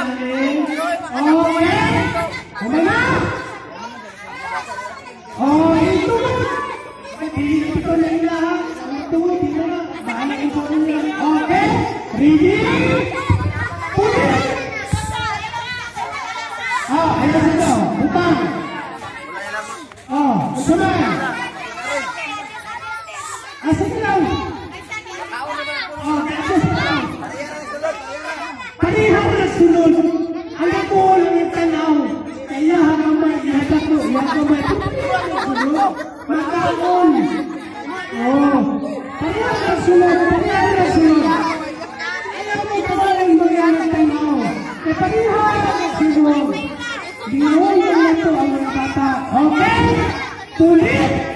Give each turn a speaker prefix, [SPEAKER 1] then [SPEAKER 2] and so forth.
[SPEAKER 1] ilalim. Okay. Okay na? Oh, ito na. Ito na ilalim. Ito na. Bahala ito na. Okay. Ready? Pulit. Ayo sudah. Butang. Sudah. Asik lang. Parihan na sunod. Ang ako lang tanaw. Kaya hamay ihadap ko. Yang kamay. Makaon. Parihan na sunod. Parihan na sunod. Ayaw mo kawalang mga tanaw. Kaya parihan na sunod. Binuhay na ito ang mga bata. Okay? Tulit!